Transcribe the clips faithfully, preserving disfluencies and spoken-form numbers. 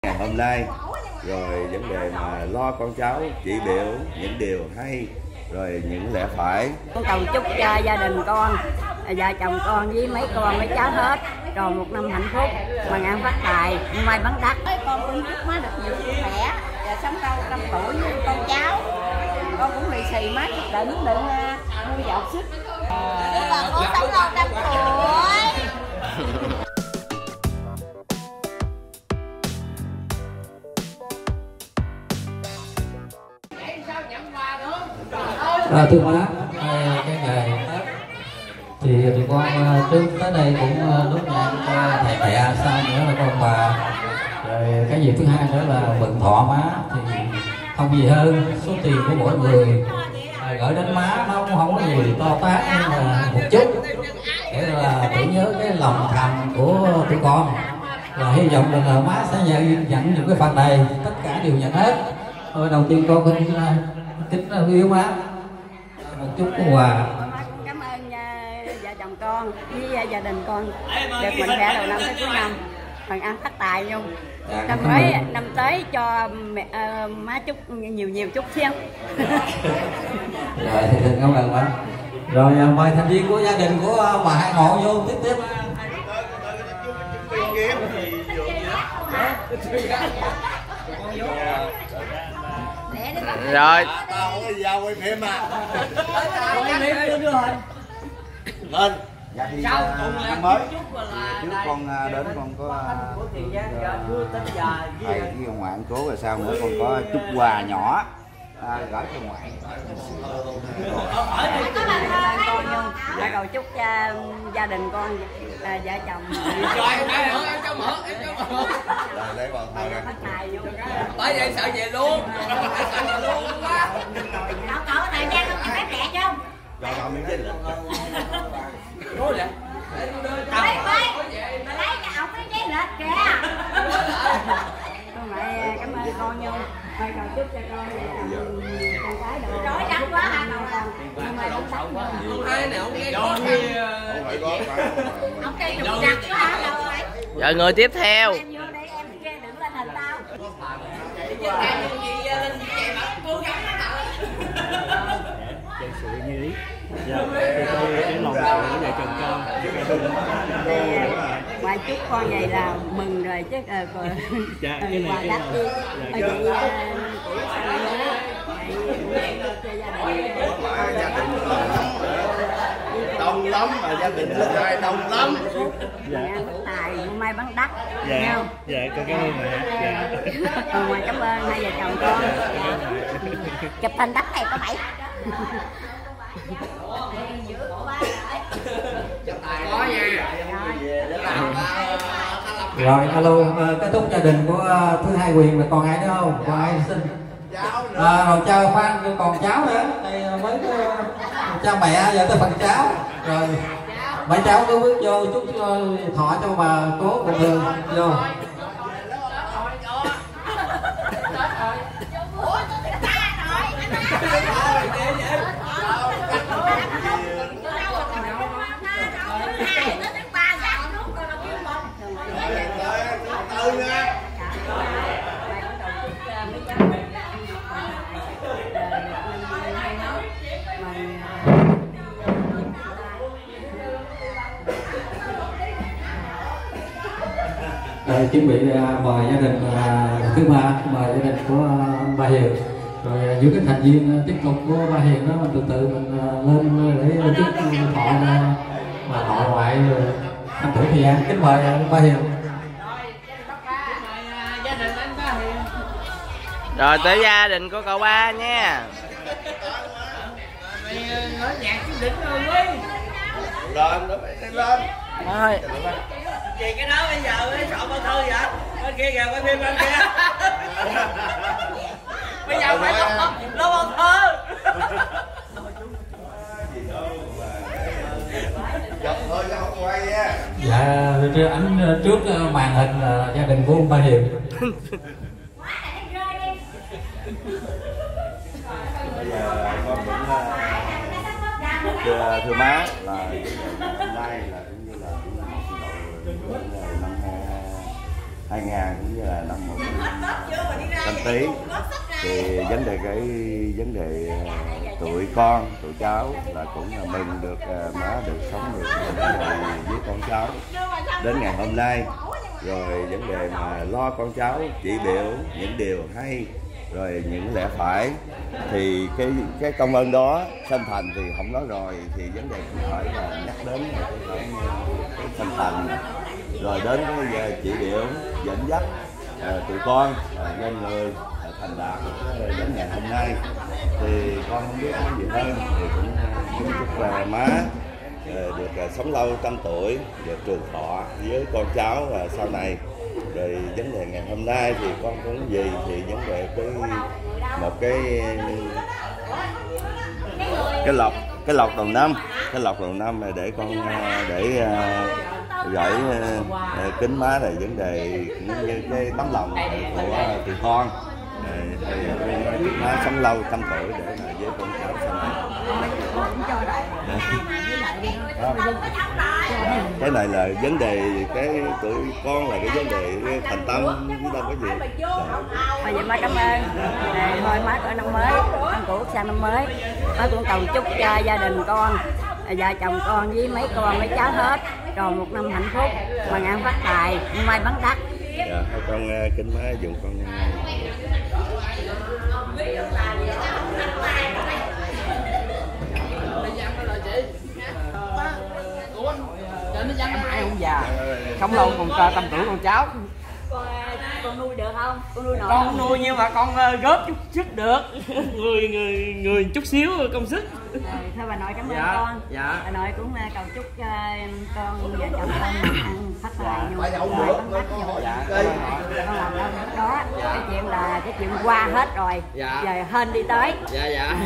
ngày hôm nay, rồi vấn đề mà lo con cháu trị biểu những điều hay, rồi những lẽ phải. Con cầu chúc cho gia đình con, vợ chồng con với mấy con mấy cháu hết rồi một năm hạnh phúc, mừng ăn phát tài, may mắn đắt. Con cũng chúc má được nhiều sức khỏe và sống lâu trăm tuổi với con cháu. Con cũng lì xì má chút đỉnh đừng nuôi dọc sức. Con cũng sống lâu trăm tuổi. À, thưa má, cái ngày Tết thì tụi con trước tới đây cũng đốt nhang cho thầy mẹ, sau nữa là con bà, rồi cái việc thứ hai nữa là mừng thọ má, thì không gì hơn số tiền của mỗi người à, gửi đến má nó cũng không có gì to tát, nhưng mà một chút để là tưởng nhớ cái lòng thành của tụi con, và hy vọng rằng là má sẽ nhận nhận những cái phần này, tất cả đều nhận hết. Thôi đầu tiên con kính kính yêu má một chút của quà. Cảm ơn vợ chồng con với gia đình con được mạnh khỏe đầu năm tới cuối năm, phần ăn phát tài luôn. Năm mới năm tới cho mẹ, uh, má chúc nhiều nhiều chút xem. Rồi thì cảm ơn má. Rồi mời thành viên của gia đình của bà Hai Ngộ vô tiếp tiếp. Rồi. Tao không có gì đâu, quay phim mà. Lên. Dạ thì năm mới trước con đến con có thầy với ông ngoại cố, rồi sau nữa con có chút quà nhỏ à, gửi cho ngoại. Dạ cầu chúc uh, gia đình con uh, vợ chồng lấy vào thờ ra. Tới đây sợ về luôn. Cậu cậu thời gian không phép lẹ chứ không? Cho tao miếng chứ. Nói vậy. Quay quay. Mà lấy cho ổng cái chén lệch kìa. Con mẹ cảm ơn con Nhung. Mời cầu chúc cho con con cái đồ. Rồi đắt quá hả cậu? Nhưng mà cũng sống nữa. Hai này không nghe có. Không phải có. Ông cây trục trặc quá hả cậu ơi? Rồi người tiếp theo. Em vô đây em kia đừng lên hình tao. Chân sự như ý. Dạ, thì tôi cái lòng của vợ chồng con. Ngoài chúc con vậy là mừng rồi chứ ờ còn dạ, cái này cái đắt đi. Dạ, Vậy của sao nữa? Gia đình đông lắm mà gia đình thứ hai đông lắm. Dạ. Tài may bán đắt. Dạ, dạ con cảm ơn mẹ. Dạ. Còn ngoài cảm ơn hai vợ chồng con. Chụp hình đắt này có bảy. Có nha. Rồi alo, kết thúc gia đình của thứ hai Quyền là còn ai nữa không? Còn ai xin? À, rồi chào khoan còn cháu nữa. Đây mới cha mẹ giờ tới phần cháu. Rồi mấy cháu cứ bước vô chúc thọ cho bà cố một đường vô. Rồi, chuẩn bị uh, mời gia đình uh, thứ ba, mời gia đình của uh, bà Hiền, rồi uh, giữa các thành viên uh, tiếp tục của bà Hiền đó mình từ từ mình uh, lên để chúc thọ uh, bà nội ngoại anh tuổi Thị An. Kính mời uh, bà Hiền. Rồi tới gia đình của cậu ba nha. Lên, nó phải lên. Thôi. Gì cái đó bây giờ mới soạn bao thư vậy? Bên kia kìa, quay phim bên kia. Bây giờ phải lo lo bao thư. Chụp thôi chứ không quay nha. Dạ, ảnh trước màn hình là gia đình của ông bà Hiền. Bây giờ con cũng thưa, thưa má là hôm nay là cũng như là năm hai ngàn cũng như là năm một Canh Tí, thì vấn đề cái vấn đề tụi con tụi cháu là cũng là mừng được má được sống được với con cháu đến ngày hôm nay. Rồi vấn đề mà lo con cháu chỉ biểu những điều hay, rồi những lẽ phải, thì cái cái công ơn đó Sanh Thành thì không nói rồi, thì vấn đề cũng phải là nhắc đến cái, cái Sanh Thành, rồi đến cái chỉ biểu dẫn dắt à, tụi con à, lên người à, thành đạt đến ngày hôm nay. Thì con không biết nói gì hơn, thì cũng cũng chúc là má à, được à, sống lâu trăm tuổi, được trường thọ với con cháu à, sau này. Rồi vấn đề ngày hôm nay thì con muốn gì, thì vấn đề cái một cái cái lộc cái lộc đầu năm cái lộc đầu năm này để con để gửi uh, kính má này vấn đề cũng như cái tấm lòng của tụi con, thì kính má sống lâu trăm tuổi để mà với con cháu sau này. Cái này là vấn đề cái tụi con là cái vấn đề thành tâm chứ đâu có gì. Bây giờ má cảm ơn. Rồi thôi má có năm mới, năm cũ sang năm mới, má cũng cầu chúc cho gia đình con, vợ chồng con với mấy con mấy cháu hết tròn một năm hạnh phúc, mà ngàn phát tài, may mắn đắt. Dạ, con kính má dùng con. Ai không già, sống lâu còn tầm tuổi con cháu. Con, con nuôi được không? Con nuôi nổi Con không? nuôi nhưng mà con góp chút sức được. Người người người chút xíu công sức. Rồi, thôi bà nội cảm ơn Dạ, con. dạ. Bà nội cũng uh, cầu chúc uh, con vợ chồng con ăn phát tài nhiều rồi tấm vách nhiều. Dạ, Con làm đâu được đó. Cái chuyện là cái chuyện qua hết rồi. Dạ. Giờ hên đi tới. Dạ dạ.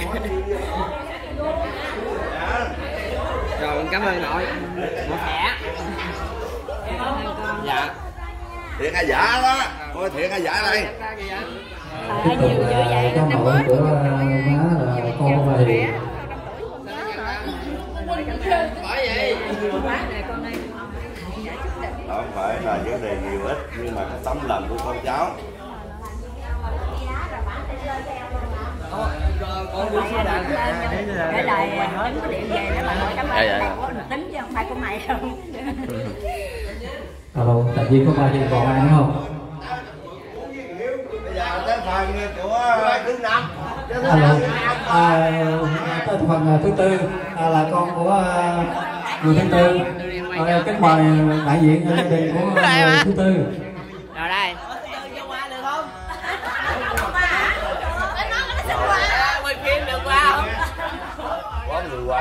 Rồi cảm ơn nội. Một thẻ. Dạ. Thiệt hay giả đó, coi thiệt hay giả đây. Trời nhiều dữ vậy. Cháu nội của má là con về thì Bởi vậy. Đó không phải là vấn đề nhiều ít, nhưng mà cái tấm lòng của con cháu. Con đưa xe đạp. Cái lời tính có điện về đó bà nội cảm ơn. Cái này của tính chứ không phải của mày đâu. alo, tại vì có ba chị còn ai nữa không? Bây giờ tới phần của thứ năm. Alo, à, tới phần thứ tư à, là con của à, người thứ tư. À, kính mời đại diện gia đình của người thứ tư. Rồi đây. Quay phim được qua không? Có người quay.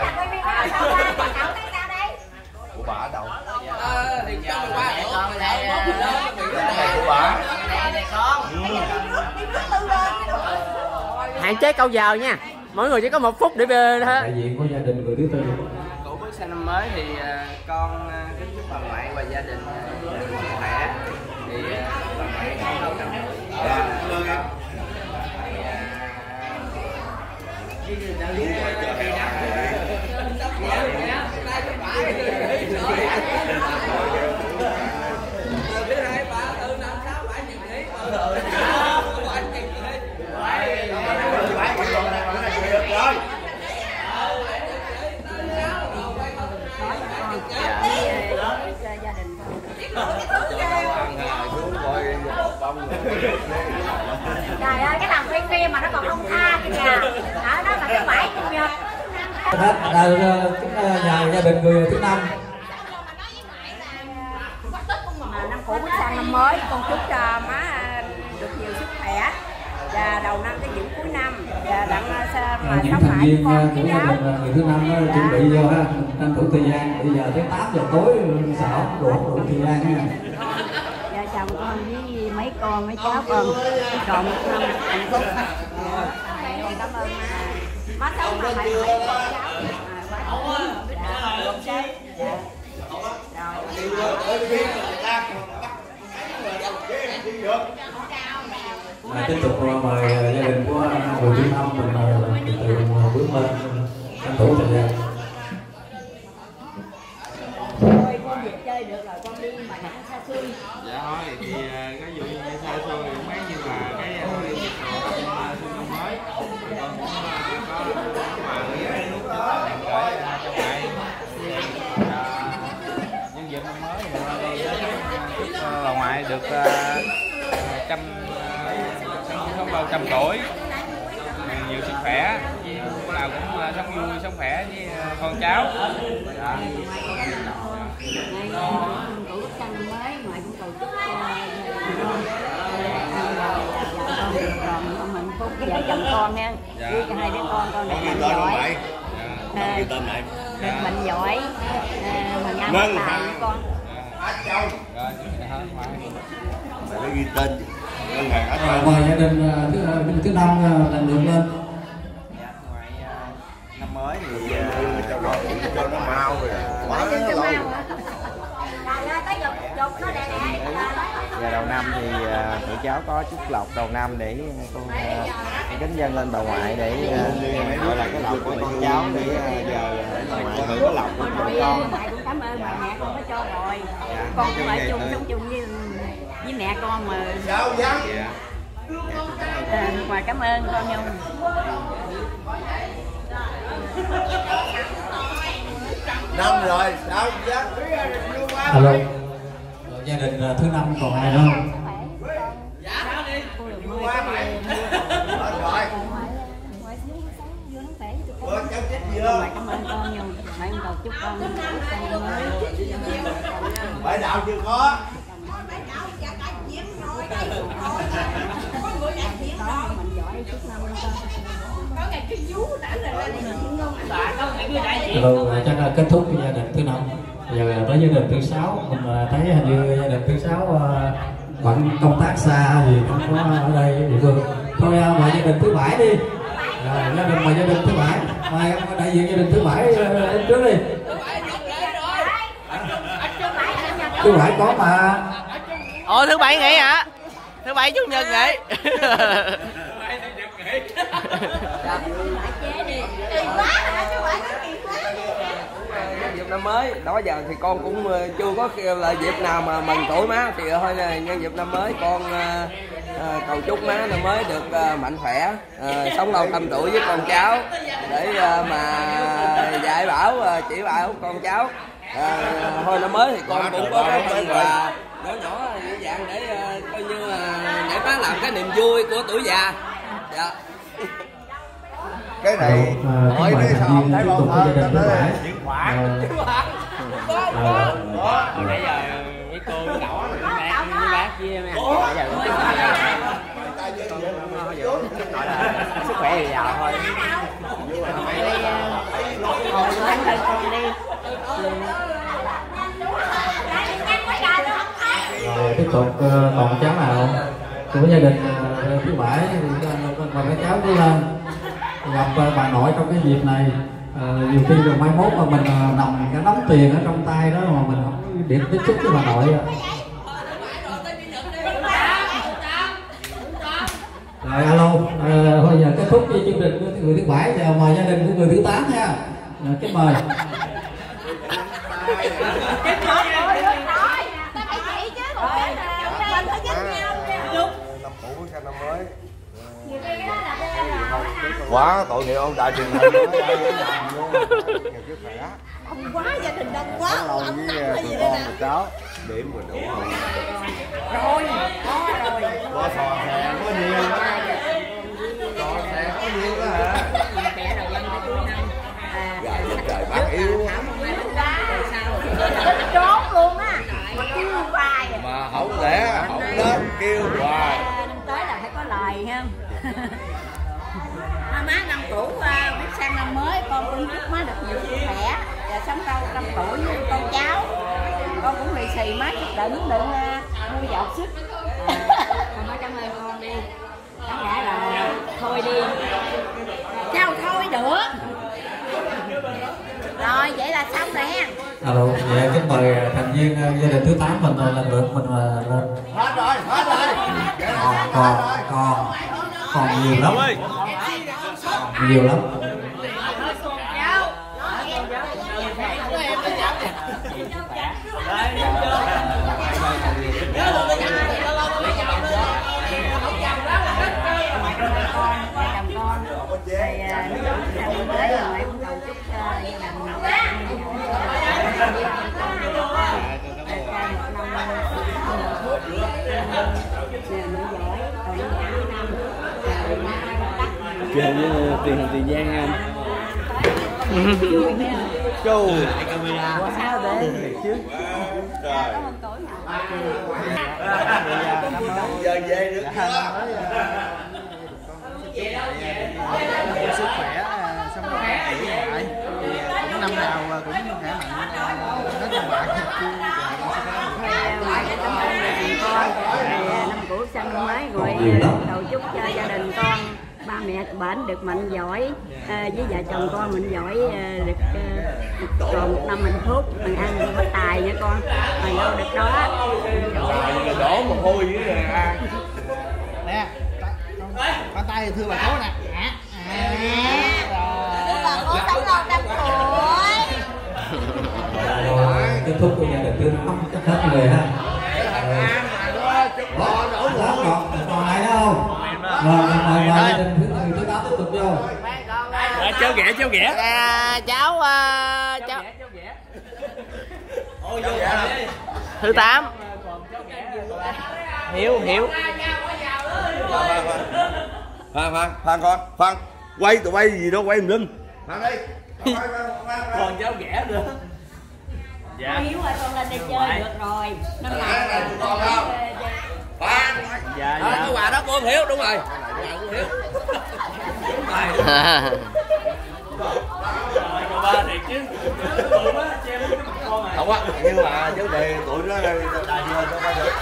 Của bà ở đâu? Ờ thì cho mình qua con lại Của bà. Hạn chế câu giờ nha. Mỗi người chỉ có một phút để về thôi. Đại diện của gia đình người thứ tư. Cụ bước sang năm mới thì con kính chúc bà ngoại và gia đình sức khỏe. Thì bà ngoại con lâu năm. Trời ơi, cái thằng quay phim mà nó còn không tha kìa. Ở đó mà cái bãi chủ nhật. Hết, nhà gia đình người thứ năm. Mà năm cũ bước sang năm mới, con chúc cho má được nhiều sức khỏe và đầu năm tới những cuối năm và đặng mà Những sống thành lại viên con của với gia cháu. đình người thứ năm đó, chuẩn bị vô ha, tranh thủ thời gian. Bây giờ tới tám giờ tối xảo đủ đủ thời gian nha. Vợ chồng con với mấy con mấy cháu con tròn một năm hạnh phúc. Con cảm ơn má. Má sống mà mạnh khỏe con cháu. À, tiếp tục mời gia đình của người thứ năm mình từ từ bước lên tranh thủ thời gian. Thôi con về chơi được rồi con đi mà hẳn xa xôi. Dạ thôi thì ví dụ như xa xôi mấy như là trăm sống lâu trăm tuổi, nhiều sức khỏe, lúc nào cũng sống vui sống khỏe với con cháu. Dạ. Tổ chức năm mới, ngoài cũng tổ chức còn hạnh phúc vợ chồng con nha, với hai đứa con con được bệnh giỏi, được bệnh giỏi, mình ăn tài với con. Mày phải ghi tên ngân hàng Á Châu. Mời gia đình thứ thứ năm lần lượt lên. Ngoài năm mới thì cho nó cho nó mau rồi. Quá lâu. Và đầu năm thì tụi cháu có chúc lộc đầu năm để con kính dâng lên bà ngoại để gọi là cái lộc của con cháu để giờ bà ngoại hưởng cái lộc của con. Ngoại cũng cảm ơn bà mẹ con có cho rồi. Con cũng ở chung sống chung với với mẹ con mà. À, ngoài cảm ơn con Nhung. Năm rồi, sao chứ? Alo. Gia đình thứ năm còn ai nữa không? Ngoại cảm ơn con Nhung. Ngoại cầu chúc con năm mới. Bài đạo chưa có. Rồi chắc là kết thúc với gia đình thứ năm. Giờ tới gia đình thứ sáu, mình thấy hình như gia đình thứ sáu bận công tác xa thì không có ở đây địa phương. Thôi mời gia đình thứ bảy đi. Rồi, gia đình mời gia đình thứ bảy. Mời em đại diện gia đình thứ bảy lên trước đi. Thứ bảy có mà. Ồ, thứ bảy nghỉ hả? Thứ bảy chủ nhật nghỉ. Dịp năm mới đó giờ thì con cũng chưa có là dịp nào mà mừng tuổi má, thì thôi này nhân dịp năm mới con uh, uh, cầu chúc má năm mới được uh, mạnh khỏe, uh, sống lâu trăm tuổi với con cháu để uh, mà dạy bảo uh, chỉ bảo con cháu. Uh, thôi năm mới thì con cũng có cái phần quà nhỏ nhỏ như dạng để uh, coi như là uh, để má làm cái niềm vui của tuổi già. Dạ. Cái này hỏi đi sao không thấy bao thơ đó đấy. Chuyển khoản. Bây giờ mấy cô đỏ rồi bác với bác với mấy anh bây giờ gọi là sức khỏe thì giàu thôi. Hồi anh hơi con đi. Rồi tiếp tục còn cháu nào của gia đình thứ bảy thì còn cái cháu đi lên gặp bà nội trong cái dịp này. À, nhiều khi rồi mai mốt mà mình nằm cái đóng tiền ở trong tay đó mà mình không điện tiếp xúc với bà nội. Rồi alo, à, thôi giờ kết thúc với chương trình của người thứ bảy, giờ mời gia đình của người thứ tám nha. À, kính mời. Năm mới quá tội nghiệp ông đại truyền hình ông quá gia đình đông quá lâu với tụi con tụi cháu điểm rồi đủ rồi Rồi, có rồi. có sò xè có nhiều sò xè có nhiều đó hả? Dạ trời bác yêu Trốn luôn á. Mà kêu hoài. mà không lẽ không đến kêu hoài. Năm tới là phải có lời ha. Má năm cũ biết sang năm mới con cũng chúc má được nhiều sức khỏe và sống lâu trăm tuổi với con cháu. Con cũng lì xì má chút đựng đựng mua dọc sức. Má cảm ơn con đi. Đáng lẽ là thôi đi. Sao thôi được. Rồi vậy là xong rồi ha. Alo, dạ kính mời thành viên gia đình thứ tám mình lần lượt mình lên. Hết rồi, hết rồi. Còn còn còn còn nhiều lắm. Nhiều lắm. Nè, chơi với tiền tiền giang anh. Chú Sao để chứ giờ về được sức khỏe xong rồi nghỉ lại cũng năm nào cũng khỏe mạnh hết năm ngoại ngoại cái cảm ơn con năm cũ sang năm mới rồi cầu chúc cho gia đình con ba mẹ bệnh được mạnh giỏi, à, với vợ chồng con mình giỏi, à, được à, còn một năm hạnh phúc, mình ăn phát tài nha con, mà đâu được đó. đổ mồ hôi với ăn nè, con tay thì thưa bà cố nè. Bà cố sống lâu trăm tuổi. Kết thúc của gia đình Tư không chắc hết người ha. Còn còn lại nữa không? Rồi mời mời gia đình thứ tư thứ tám tiếp tục vô. Cháu ghẻ cháu ghẻ. À, cháu uh, cháu thứ tám Hiếu Hiếu Phan Phan Phan con Phan quay tụi bay gì đâu quay lưng Phan đi Còn cháu ghẻ nữa. Dạ. Hiếu ơi con lên đây chơi được rồi. Năm nào con không Phan Dạ đó, dạ. cái quà đó của ông Hiếu đúng rồi. Của Hiếu. Ba thiệt chứ. không á nhưng mà vấn đề tụi nó đại vừa cho ba được.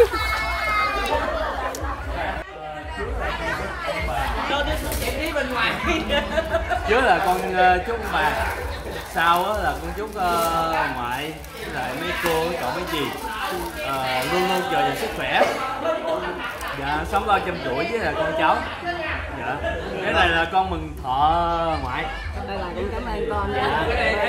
Trước là con uh, chúc bà, sau á là con chúc uh, ngoại với lại mấy cô với cậu mấy dì uh, luôn luôn dồi dào sức khỏe, dạ sống lâu trăm tuổi với là con cháu. Dạ cái này là con mừng thọ ngoại. Đây là cũng cảm ơn con nha.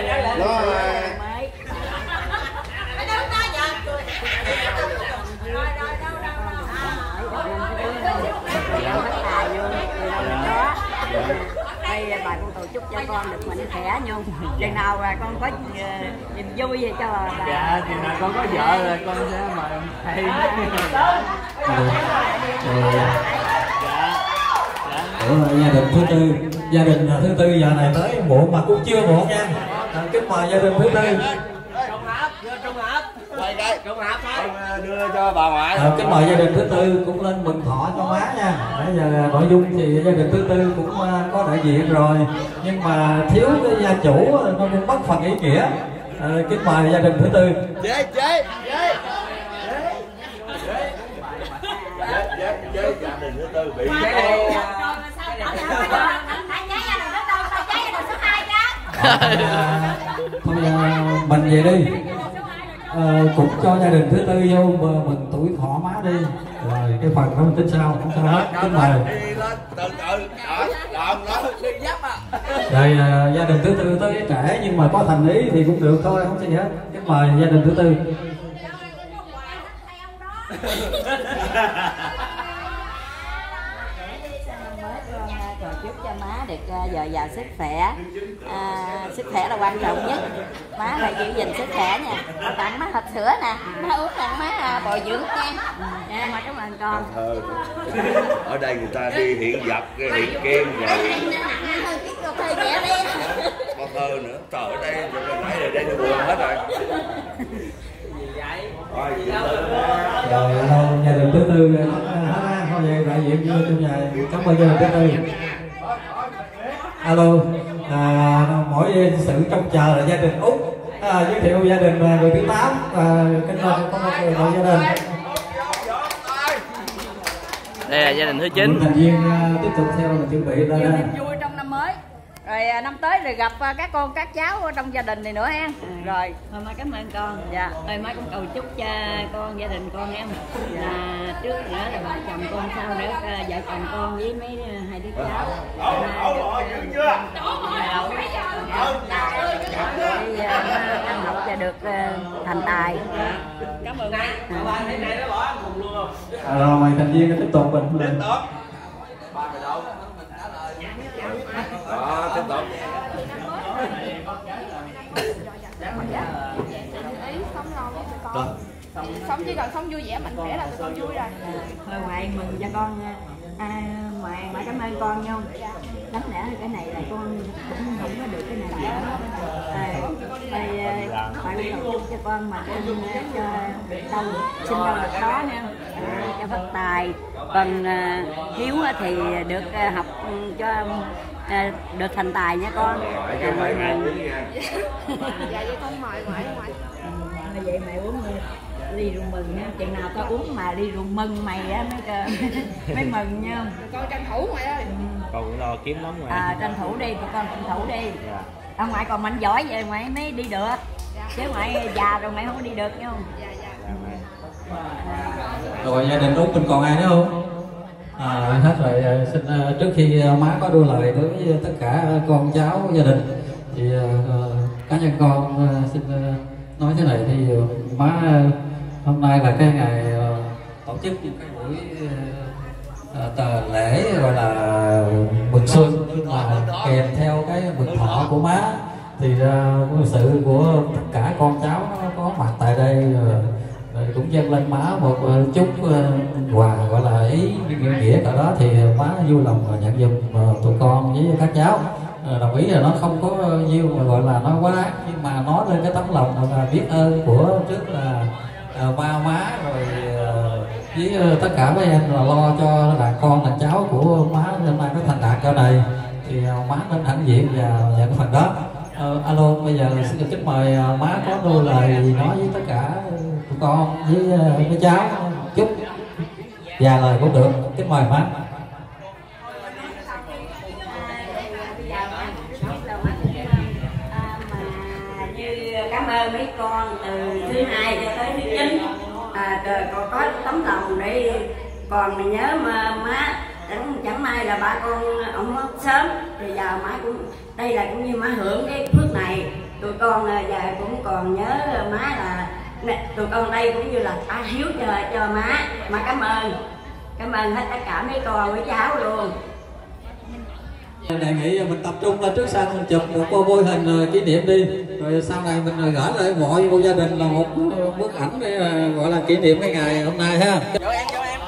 Đây bà con tổ chức cho con được mạnh khỏe nhung. Chừng nào là con có niềm vui gì cho bà. Dạ chừng nào con có vợ là con sẽ mời thầy. Ủa, gia đình thứ tư, gia đình thứ tư giờ này tới muộn mà cũng chưa muộn nha. Kính mời gia đình thứ tư. Quay đây, trung hợp thôi. Đưa cho bà ngoại. À, kính mời gia đình thứ tư cũng lên mừng thọ cho má nha. Bây giờ nội dung thì gia đình thứ tư cũng có đại diện rồi, nhưng mà thiếu cái gia chủ nó cũng mất phần ý nghĩa. À, kính mời gia đình thứ tư. chế chế chế Với gia đình thứ tư bị thôi mình về đi. À, cũng cho gia đình thứ tư vô mình tuổi thọ má đi, rồi cái phần đó mình tính sau, không sao hết. Kính mời từ từ đó Đi dấp à. rồi à, gia đình thứ tư tới trẻ nhưng mà có thành ý thì cũng được thôi, không sao gì hết. Kính mời gia đình thứ tư. Cầu chúc cho má được dồi dào sức khỏe, à, sức khỏe là quan trọng nhất, má phải giữ gìn sức khỏe nha. Con tặng má hộp sữa nè, má uống tặng má bồi dưỡng nha. Dạ, má cảm ơn con. thơ ở đây người ta đi hiện vật hiện kim rồi con thơ nữa trời ở đây nãy giờ đây nó buồn hết rồi. Rồi đâu gia đình thứ tư hết thôi về đại diện vô trong nhà. Cảm ơn gia đình thứ tư. Alo, à, mỗi sự trông chờ là gia đình Út. À, giới thiệu gia đình người thứ tám. À, kính mời con một gia đình. Đây là gia đình thứ chín. Thành viên uh, tiếp tục theo mình chuẩn bị lên. Niềm vui trong năm mới. Rồi năm tới rồi gặp các con các cháu trong gia đình này nữa ha. Rồi thôi má cảm ơn con. Dạ thôi má cũng cầu chúc cho con gia đình con em là trước nữa là vợ chồng con, sau nữa vợ chồng con với mấy hai đứa cháu ăn học cho được thành tài. Cảm ơn má. À, rồi mời thành viên tiếp tục mình lên. Đó, tiếp tục. Sống chỉ cần sống vui vẻ mạnh khỏe là tụi con vui rồi. Thôi ngoại mừng cho con À, mẹ mẹ cảm ơn con nha. Đáng lẽ cái này là con cũng không có được cái này nữa. À, thì bạn cũng đầu chúc cho con mà con cho đâu xin đâu được đó nha. À, cho phát tài. Còn à, Hiếu thì được à, học cho à, được thành tài nha con. À, mọi người. Dạ vậy con mời ngoại ngoại. À, vậy mẹ uống ly rượu mừng nha, chừng nào tao uống mà ly rượu mừng mày á mới mới mừng nha. Con tranh thủ ngoại ơi. Con cũng lo kiếm lắm ngoại. À, tranh thủ đi, tụi con tranh thủ đi. Dạ. Ông ngoại còn mạnh giỏi vậy ngoại mới đi được. Dạ. Chứ ngoại già rồi mày không có đi được nha. Dạ dạ. Rồi gia đình Út mình còn ai nữa không? À, hết rồi. Xin trước khi má có đôi lời đối với tất cả con cháu gia đình thì uh, cá nhân con uh, xin uh, nói thế này thì uh, má uh, hôm nay là cái ngày uh, tổ chức những cái buổi uh, tờ lễ gọi là mừng xuân, nhưng mà kèm theo cái mừng thọ của má thì uh, sự của tất cả con cháu có mặt tại đây uh, rồi cũng dâng lên má một uh, chút uh, quà gọi là ý nghĩa ở đó thì má vui lòng nhận giùm uh, tụi con với các cháu. Uh, đồng ý là nó không có nhiêu mà gọi là nó quá đáng, nhưng mà nói lên cái tấm lòng là biết ơn của trước là uh, ba má rồi uh, với uh, tất cả mấy em là lo cho đàn con đàn cháu của má hôm nay có thành đạt cỡ này thì uh, má nên hãnh diện và nhận phần đó. Uh, alo, bây giờ xin được kính mời uh, má có đôi lời gì nói với tất cả tụi con với uh, với cháu chút vài lời cũng được, kính mời má. Cảm ơn mấy con từ thứ hai cho tới thứ chín, à, rồi còn có tấm lòng để còn mình nhớ mà má chẳng, chẳng may là ba con ông mất sớm thì giờ má cũng đây là cũng như má hưởng cái phước này. Tụi con giờ cũng còn nhớ má là tụi con đây cũng như là ta hiếu cho cho má má cảm ơn cảm ơn hết tất cả mấy con với cháu luôn. Đề nghị mình tập trung lên trước sân mình chụp một cô môi hình kỷ niệm đi, rồi sau này mình gửi lại mọi vô gia đình là một bức ảnh để gọi là kỷ niệm cái ngày hôm nay ha. Vô em, vô em.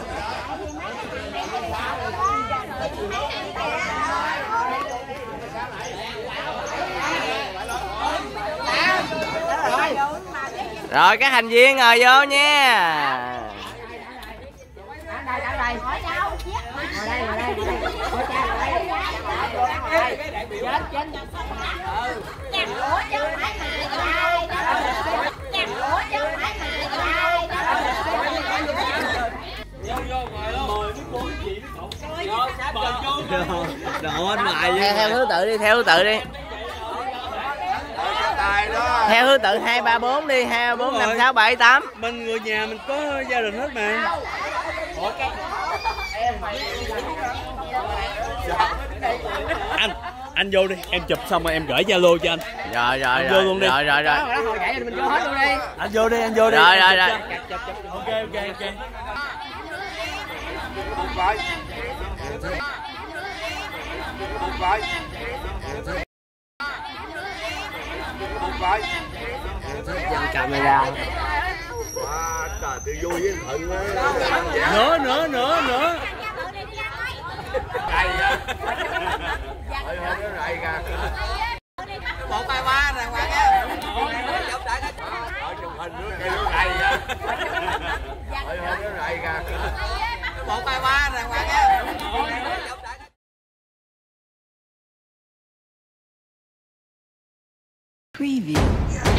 Rồi các thành viên ngồi vô nha. Đây, đây, ngồi đây, ngồi đây, ngồi cha ngồi đây. Chết, chết. Chặt ủa chứ không phải mài cho ai. Chặt ủa chứ không phải mài cho ai. Vô vô ngồi luôn. Mời mấy cô chị mấy cậu. Vô sát vô. Đồ anh mài theo, theo thứ tự đi, theo thứ tự đi. Theo thứ tự hai ba bốn đi, hai ba bốn năm sáu bảy tám. Mình người nhà mình có gia đình hết mà. Anh, anh vô đi, em chụp xong rồi em gửi Zalo cho anh. Rồi rồi anh rồi. Vô luôn đi. Rồi rồi rồi. Hồi vậy thì mình vô hết luôn đi. Anh vô đi, anh vô đi. Rồi rồi rồi. Ok ok ok. Dần camera. Trời, tôi vui với thận Nữa nữa nữa nữa. Cày vậy. Thôi thôi nó rầy kìa. Một bài ba nè bạn á. Ở chụp hình nữa kìa nó rầy vậy. Thôi thôi nó rầy kìa. Một bài ba nè bạn á. Preview.